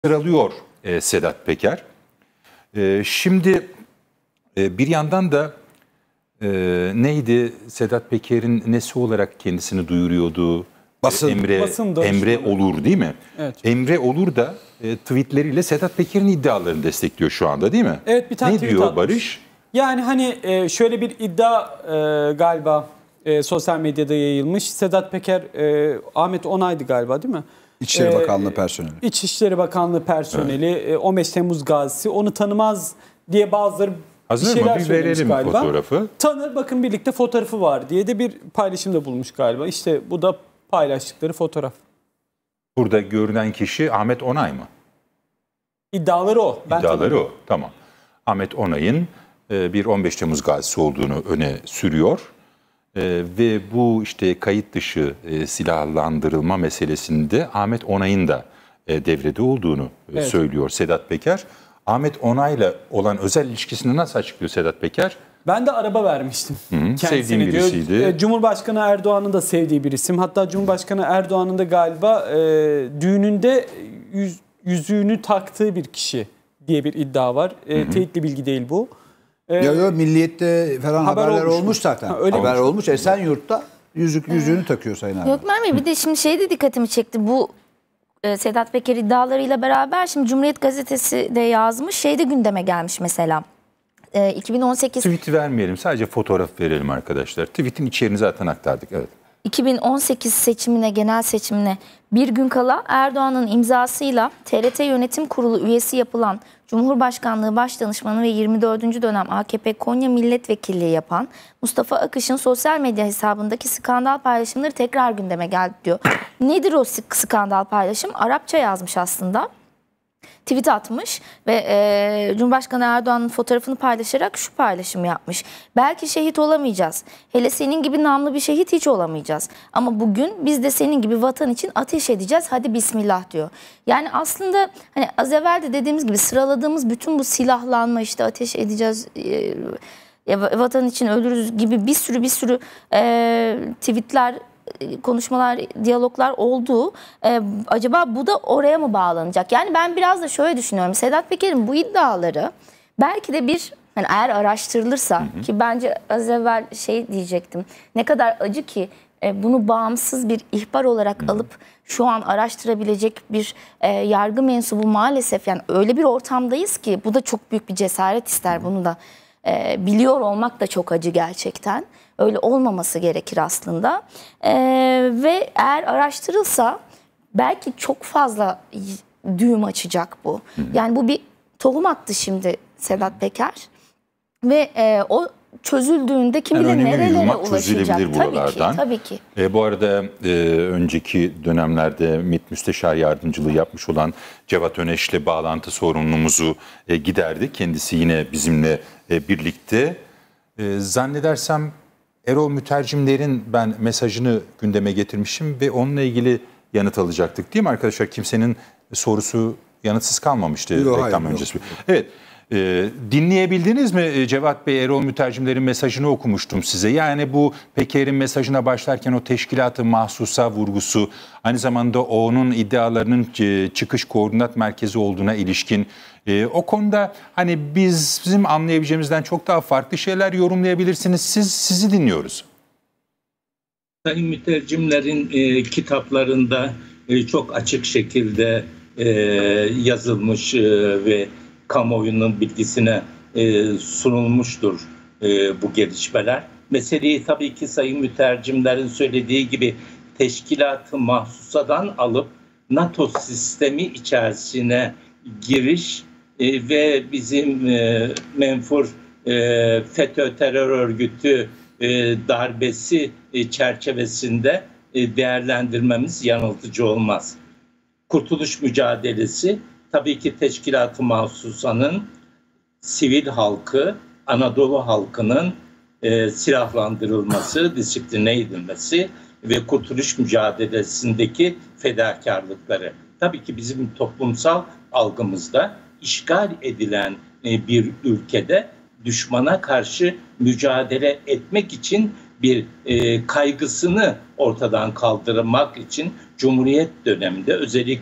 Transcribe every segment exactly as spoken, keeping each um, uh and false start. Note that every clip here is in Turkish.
sıralıyor e, Sedat Peker. E, şimdi e, bir yandan da e, neydi Sedat Peker'in nesi olarak kendisini duyuruyordu? Basın. Emre, Emre Olur değil mi? Evet. Emre Olur da e, tweetleriyle Sedat Peker'in iddialarını destekliyor şu anda değil mi? Evet, bir tane ne tweet diyor atmış. Barış? Yani hani e, şöyle bir iddia e, galiba e, sosyal medyada yayılmış. Sedat Peker, e, Ahmet Onay'dı galiba değil mi? İçişleri Bakanlığı personeli. İçişleri Bakanlığı personeli, evet. e, on beş Temmuz gazisi, onu tanımaz diye bazıları Hazır bir şeyler mı? Bir söylemiş verelim galiba. fotoğrafı. Tanır, bakın birlikte fotoğrafı var diye de bir paylaşımda bulmuş galiba. İşte bu da paylaştıkları fotoğraf. Burada görünen kişi Ahmet Onay mı? İddiaları o. Ben İddiaları tanıdım. o. Tamam. Ahmet Onay'ın e, bir on beş Temmuz gazisi olduğunu öne sürüyor. E, ve bu işte kayıt dışı e, silahlandırılma meselesinde Ahmet Onay'ın da e, devrede olduğunu e, evet. söylüyor Sedat Peker. Ahmet Onay'la olan özel ilişkisini nasıl açıklıyor Sedat Peker? Ben de araba vermiştim. Hı, sevdiğim birisiydi. Diyor. Cumhurbaşkanı Erdoğan'ın da sevdiği bir isim. Hatta Cumhurbaşkanı Erdoğan'ın da galiba e, düğününde yüz, yüzüğünü taktığı bir kişi diye bir iddia var. E, teyitli bilgi değil bu. E, ya yok, Milliyet'te falan haber haberler olmuş, olmuş zaten. Ha, öyle haber olmuş. olmuş. Esenyurt'ta yüzük yüzüğünü takıyor Sayın Erdoğan. Gökmen Bey, bir de şimdi şey de dikkatimi çekti. Bu e, Sedat Peker iddialarıyla beraber şimdi Cumhuriyet Gazetesi de yazmış. Şey de gündeme gelmiş mesela. E, iki bin on sekiz Tweet'i vermeyelim, sadece fotoğraf verelim arkadaşlar. Tweet'in içeriğini zaten aktardık. Evet. iki bin on sekiz seçimine, genel seçimine bir gün kala Erdoğan'ın imzasıyla T R T Yönetim Kurulu üyesi yapılan Cumhurbaşkanlığı Başdanışmanı ve yirmi dördüncü dönem A K P Konya Milletvekilliği yapan Mustafa Akış'ın sosyal medya hesabındaki skandal paylaşımları tekrar gündeme geldi diyor. Nedir o skandal paylaşım? Arapça yazmış aslında. Tweet atmış ve e, Cumhurbaşkanı Erdoğan'ın fotoğrafını paylaşarak şu paylaşım yapmış. Belki şehit olamayacağız. Hele senin gibi namlı bir şehit hiç olamayacağız. Ama bugün biz de senin gibi vatan için ateş edeceğiz. Hadi bismillah diyor. Yani aslında hani az evvel de dediğimiz gibi sıraladığımız bütün bu silahlanma, işte ateş edeceğiz, e, vatan için ölürüz gibi bir sürü bir sürü e, tweetler, konuşmalar, diyaloglar oldu. Ee, acaba bu da oraya mı bağlanacak? Yani ben biraz da şöyle düşünüyorum. Sedat Peker'in bu iddiaları belki de bir, hani eğer araştırılırsa, hı hı. ki bence az evvel şey diyecektim. Ne kadar acı ki e, bunu bağımsız bir ihbar olarak hı hı. alıp şu an araştırabilecek bir e, yargı mensubu maalesef, yani öyle bir ortamdayız ki bu da çok büyük bir cesaret ister, bunu da e, biliyor olmak da çok acı gerçekten. Öyle olmaması gerekir aslında. Ee, ve eğer araştırılsa belki çok fazla düğüm açacak bu. Hı hı. Yani bu bir tohum attı şimdi Sedat Peker. Ve e, o çözüldüğünde kim bilir yani nerelere ulaşacak. Tabii ki. Tabii ki. E, bu arada e, önceki dönemlerde MİT Müsteşar Yardımcılığı yapmış olan Cevat Öneş'le bağlantı sorunumuzu e, giderdi. Kendisi yine bizimle e, birlikte. E, zannedersem Erol Mütercimler'in ben mesajını gündeme getirmişim ve onunla ilgili yanıt alacaktık değil mi arkadaşlar? Kimsenin sorusu yanıtsız kalmamıştı yok, reklam hayır, öncesi. Yok. Evet, e, dinleyebildiniz mi Cevat Bey? Erol Mütercimler'in mesajını okumuştum size. Yani bu Peker'in mesajına başlarken o teşkilat-ı mahsusa vurgusu, aynı zamanda onun iddialarının çıkış koordinat merkezi olduğuna ilişkin, Ee, o konuda hani biz bizim anlayabileceğimizden çok daha farklı şeyler yorumlayabilirsiniz. Siz sizi dinliyoruz. Sayın Mütercimler'in e, kitaplarında e, çok açık şekilde e, yazılmış e, ve kamuoyunun bilgisine e, sunulmuştur e, bu gelişmeler. Meseleyi tabii ki Sayın Mütercimler'in söylediği gibi teşkilat-ı mahsusadan alıp NATO sistemi içerisine giriş e, ve bizim e, menfur e, FETÖ terör örgütü e, darbesi e, çerçevesinde e, değerlendirmemiz yanıltıcı olmaz. Kurtuluş mücadelesi tabii ki teşkilat-ı mahsusanın sivil halkı, Anadolu halkının e, silahlandırılması, disipline edilmesi ve kurtuluş mücadelesindeki fedakarlıkları. Tabii ki bizim toplumsal algımızda işgal edilen bir ülkede düşmana karşı mücadele etmek için bir e, kaygısını ortadan kaldırmak için Cumhuriyet döneminde özellikle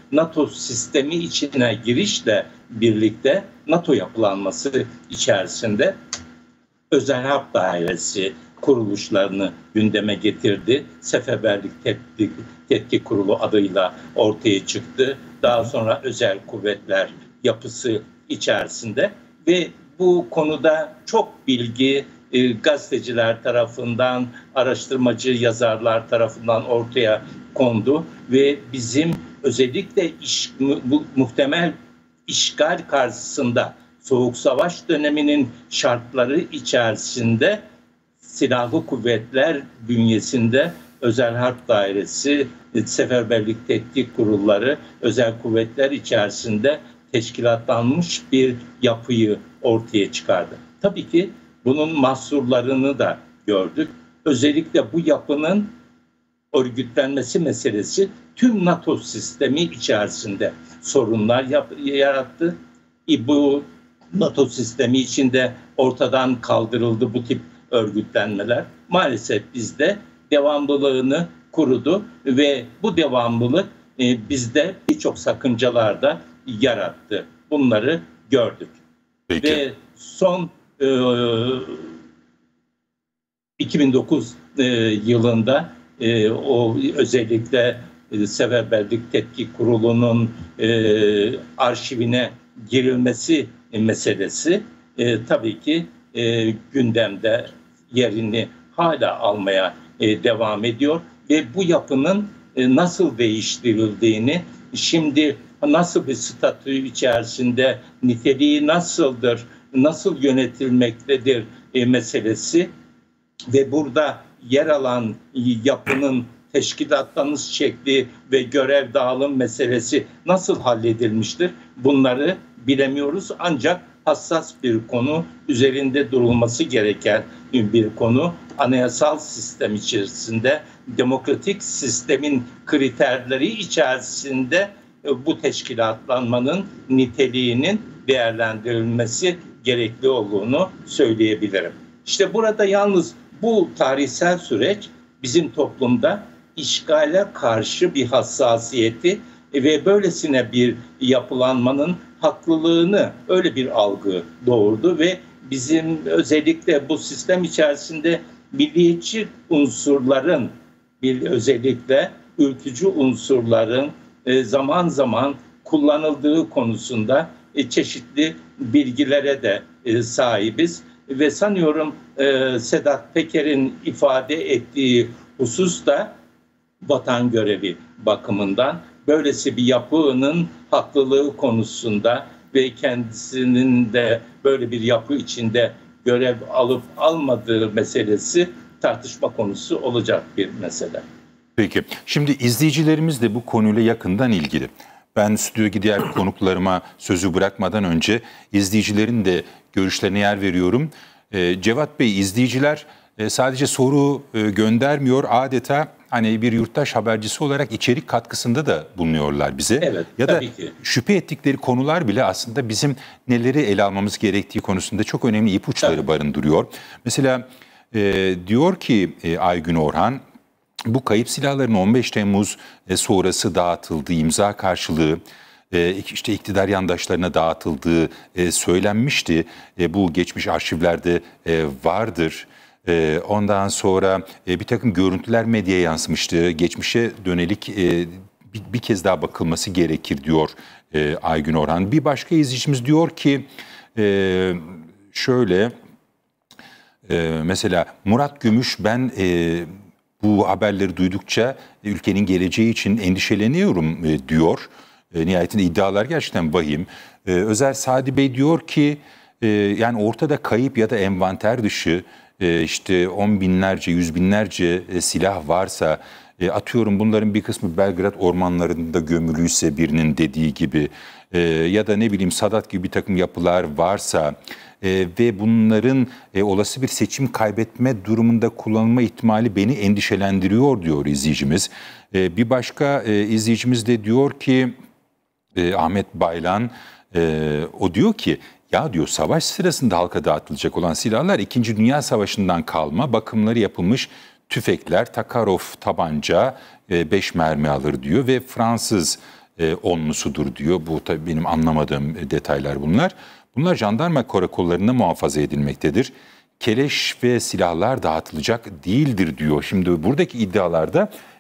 NATO sistemi içine girişle birlikte NATO yapılanması içerisinde Özel Harp Dairesi kuruluşlarını gündeme getirdi. Seferberlik Tetkik, Tetkik Kurulu adıyla ortaya çıktı. Daha sonra özel kuvvetler yapısı içerisinde ve bu konuda çok bilgi e, gazeteciler tarafından, araştırmacı yazarlar tarafından ortaya kondu ve bizim özellikle iş, bu, muhtemel işgal karşısında Soğuk Savaş döneminin şartları içerisinde silahlı kuvvetler bünyesinde Özel Harp Dairesi, Seferberlik Tetkik Kurulları, özel kuvvetler içerisinde teşkilatlanmış bir yapıyı ortaya çıkardı. Tabii ki bunun mahsurlarını da gördük. Özellikle bu yapının örgütlenmesi meselesi tüm NATO sistemi içerisinde sorunlar yarattı. Bu NATO sistemi içinde ortadan kaldırıldı bu tip örgütlenmeler. Maalesef bizde devamlılığını kurudu ve bu devamlılık e, bizde birçok sakıncalar da yarattı. Bunları gördük. Peki. Ve son e, iki bin dokuz e, yılında e, o özellikle e, Seferberlik Tetkik Kurulu'nun e, arşivine girilmesi meselesi e, tabii ki e, gündemde yerini hala almaya e, devam ediyor ve bu yapının e, nasıl değiştirildiğini, şimdi nasıl bir statü içerisinde, niteliği nasıldır, nasıl yönetilmektedir e, meselesi ve burada yer alan yapının teşkilatlanış şekli ve görev dağılım meselesi nasıl halledilmiştir? Bunları bilemiyoruz ancak hassas bir konu, üzerinde durulması gereken bir konu. Anayasal sistem içerisinde, demokratik sistemin kriterleri içerisinde bu teşkilatlanmanın niteliğinin değerlendirilmesi gerekli olduğunu söyleyebilirim. İşte burada yalnız bu tarihsel süreç bizim toplumda işgale karşı bir hassasiyeti ve böylesine bir yapılanmanın haklılığını, öyle bir algı doğurdu ve bizim özellikle bu sistem içerisinde milliyetçi unsurların, bir özellikle ülkücü unsurların zaman zaman kullanıldığı konusunda çeşitli bilgilere de sahibiz ve sanıyorum Sedat Peker'in ifade ettiği husus da vatan görevi bakımından böylesi bir yapının haklılığı konusunda ve kendisinin de böyle bir yapı içinde görev alıp almadığı meselesi tartışma konusu olacak bir mesele. Peki, şimdi izleyicilerimiz de bu konuyla yakından ilgili. Ben stüdyodaki diğer konuklarıma sözü bırakmadan önce izleyicilerin de görüşlerine yer veriyorum. Ee, Cevat Bey, izleyiciler e, sadece soru e, göndermiyor, adeta hani bir yurttaş habercisi olarak içerik katkısında da bulunuyorlar bize. Evet, ya da tabii ki. Şüphe ettikleri konular bile aslında bizim neleri ele almamız gerektiği konusunda çok önemli ipuçları tabii barındırıyor. Mesela e, diyor ki e, Aygün Orhan, bu kayıp silahların on beş Temmuz sonrası dağıtıldığı imza karşılığı işte iktidar yandaşlarına dağıtıldığı söylenmişti. Bu geçmiş arşivlerde vardır. Ondan sonra bir takım görüntüler medyaya yansımıştı. Geçmişe dönelik bir kez daha bakılması gerekir diyor Aygün Orhan. Bir başka izleyicimiz diyor ki şöyle, mesela Murat Gümüş, ben bu haberleri duydukça ülkenin geleceği için endişeleniyorum e, diyor. E, nihayetinde iddialar gerçekten vahim. E, Özer Sadi Bey diyor ki e, yani ortada kayıp ya da envanter dışı e, işte on binlerce, yüz binlerce e, silah varsa, e, atıyorum bunların bir kısmı Belgrad ormanlarında gömülüyse birinin dediği gibi e, ya da ne bileyim Sadat gibi bir takım yapılar varsa e, ve bunların e, olası bir seçim kaybetme durumunda kullanılma ihtimali beni endişelendiriyor diyor izleyicimiz. E, bir başka e, izleyicimiz de diyor ki e, Ahmet Baylan, e, o diyor ki ya diyor savaş sırasında halka dağıtılacak olan silahlar İkinci Dünya Savaşı'ndan kalma, bakımları yapılmış tüfekler, Takarov tabanca beş mermi alır diyor ve Fransız e, onlusudur diyor. Bu tabii benim anlamadığım detaylar bunlar. Bunlar jandarma karakollarında muhafaza edilmektedir. Keleş ve silahlar dağıtılacak değildir diyor. Şimdi buradaki iddialarda